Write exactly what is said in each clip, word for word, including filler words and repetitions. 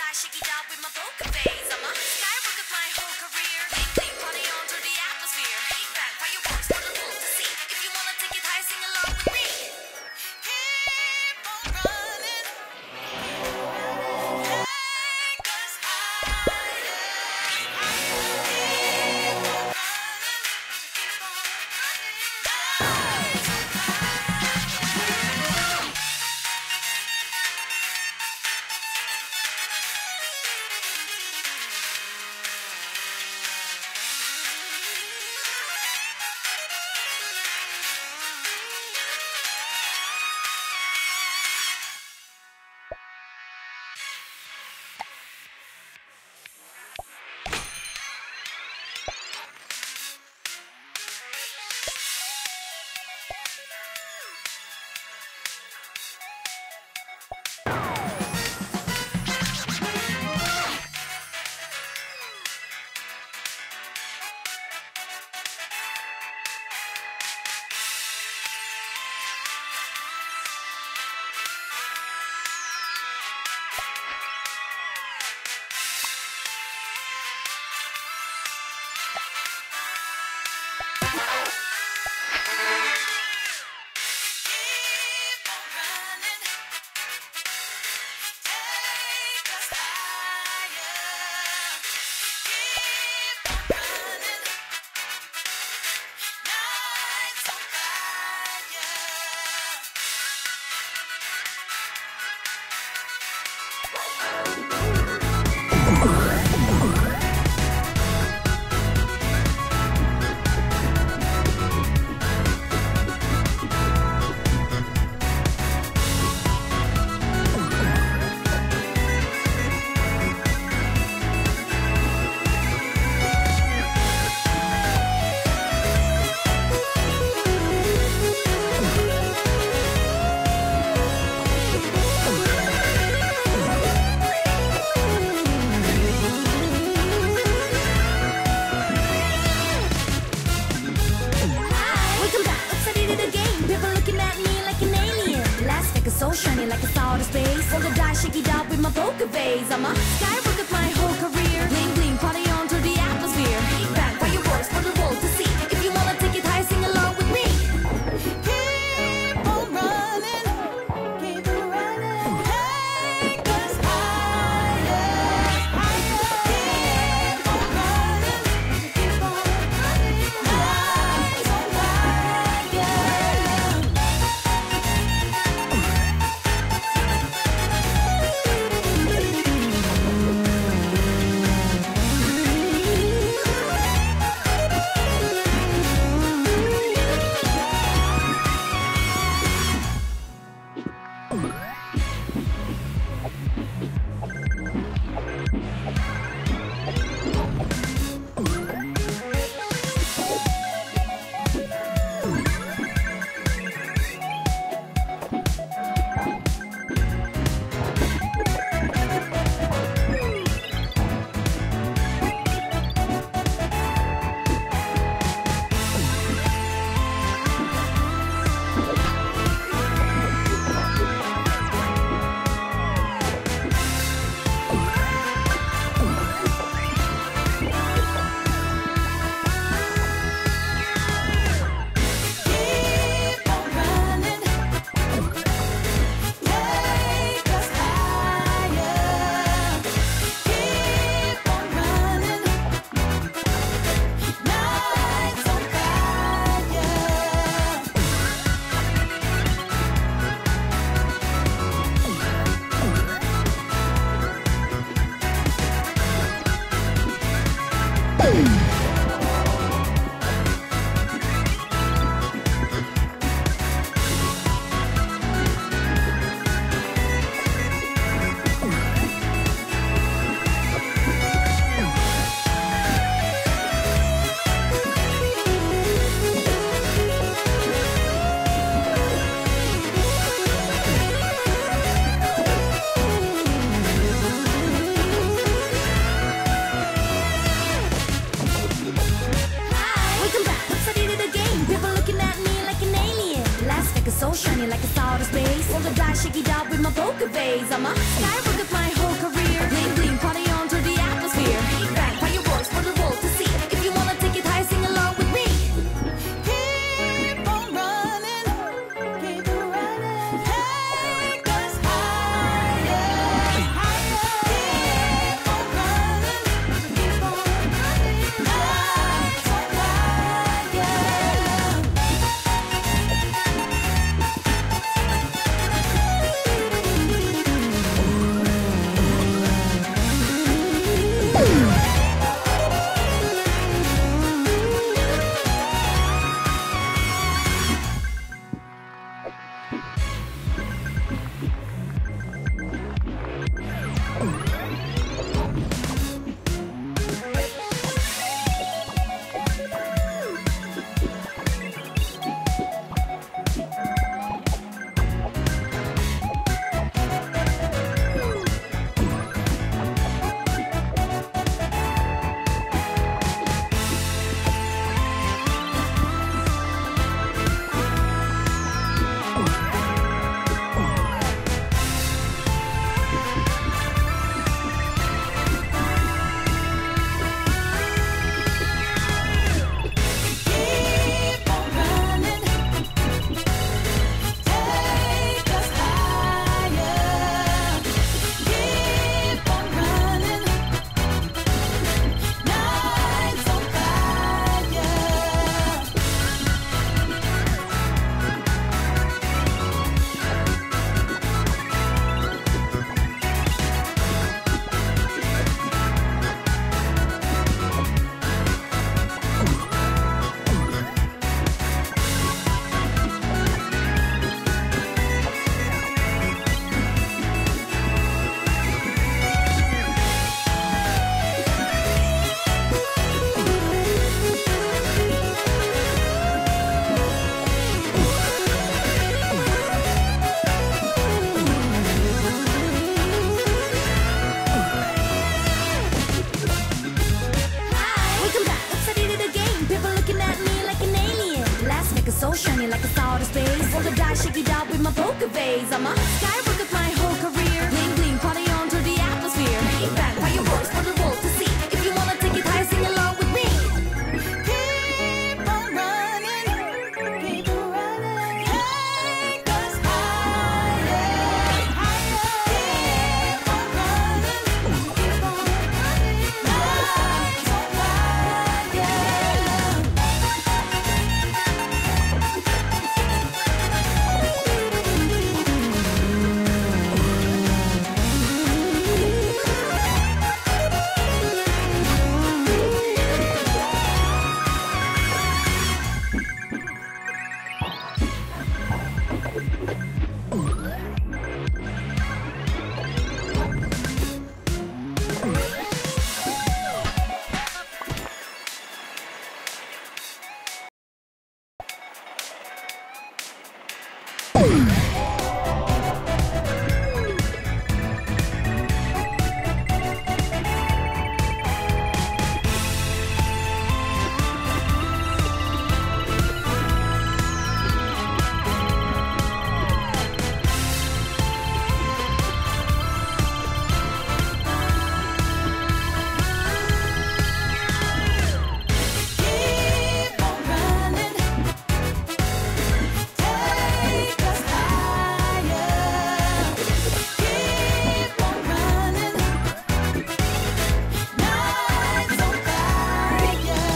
die, shake it out with my poker face. I'm a skyrocket my whole career. Bling bling, party on through the atmosphere. Big bang, fireworks for the world to see. If you wanna take it high, sing along with me. Keep on running, take us higher. Keep on running, keep on running. So shiny like it's outer space. Roll the dice, shake it out with my poker face. I'm a skyrocket my whole career. Bling bling, party on through the atmosphere. Big bang, fireworks for the world to see. If you wanna take it high, sing along with me. Keep on running, keep on running. Take us higher, higher. Keep on running, keep on running. Rise on fire. So shiny like it's outer space. Roll the dice, shake it out with my poker face. I'm a skyrocket my whole career. Bling bling. phase. I'm a skyrocket my whole career. Bling bling, party on through the atmosphere. Big bang, fireworks for the world to see. If you wanna take it high, sing along with me. Keep on running, keep on running. Take us higher, higher. Keep on running, keep on running. Lights on fire. Keep on running, take us higher. Keep on running, lights on fire.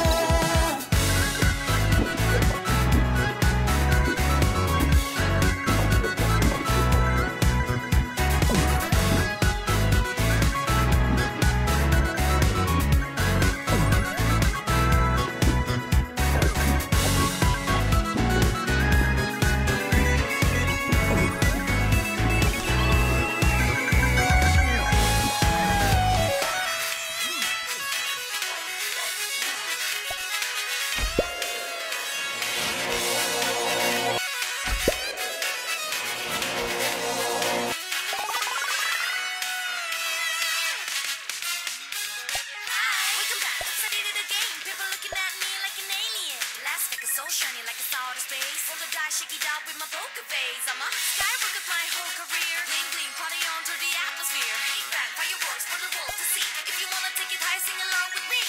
Welcome back. Study to the game. People looking at me like an alien. Last Vegas so shiny like a star of space. Roll the dice, shake it out with my poker face. I'm a skyrocket my whole career. Bling bling, party on through the atmosphere. Big bang, fireworks for the world to see. If you wanna take it high, sing along with me.